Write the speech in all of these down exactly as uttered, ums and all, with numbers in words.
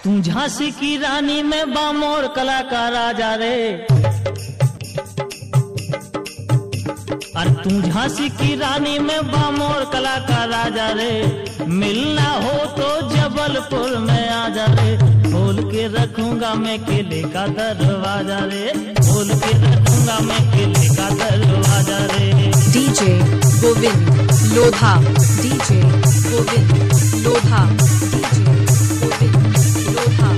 तू झांसी की रानी में बामोर कला का राजा रे, अरे तू झांसी की रानी में बामोर कला का राजा रे, मिलना हो तो जबलपुर में आजा रे, खोल के रखूंगा मैं किले का दरवाजा रे, खोल के रखूंगा मैं किले का दरवाजा रे। DJ Govind Lodha, DJ Govind Lodha, DJ Govind Lodha,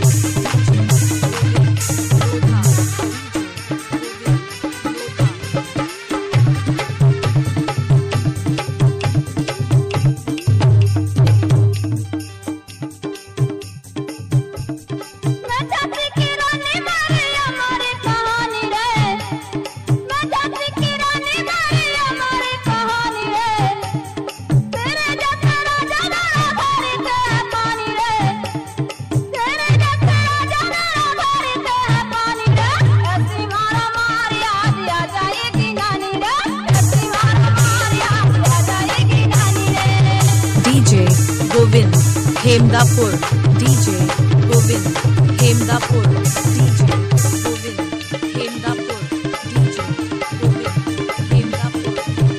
Govind Hemdapur, DJ Govind Hemdapur, DJ Govind Hemdapur, DJ Govind Hemdapur,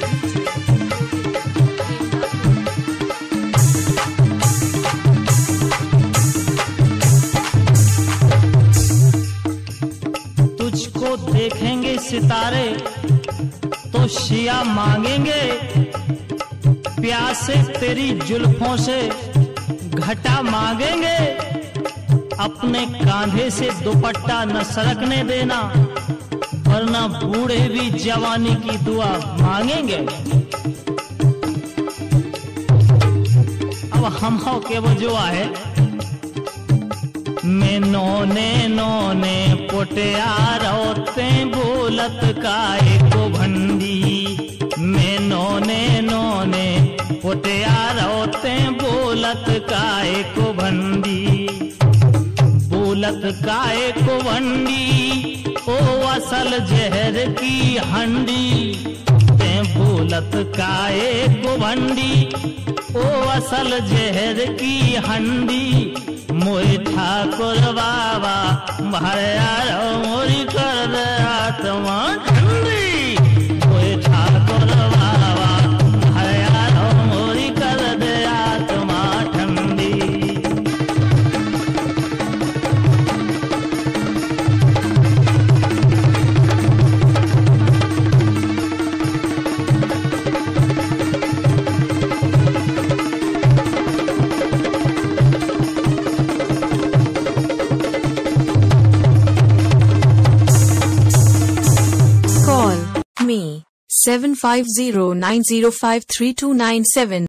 DJ Govind सितारे तो शिया मांगेंगे, प्यासे तेरी जुल्फों से घटा मांगेंगे, अपने कांधे से दुपट्टा न सरकने देना, वरना बूढ़े भी जवानी की दुआ मांगेंगे। अब हम हो के वो जुआ है, मैं नोने नोने पोटिया रोते बोलत काय को भंडी, मैं नोने नोने पोटिया रोते बोलत काय को भंडी, बोलत काय को भंडी ओ असल जहर की हंडी, ते बोलत काय को भंडी ओ असल जहर की हंडी, मोई ठाकुर बाबा भरिया मोरी कर दे आत्मा ठंडी, मोई ठाकुर बाबा भरिया मोरी कर दे आत्मा ठंडी। me seven five zero nine zero five three two nine seven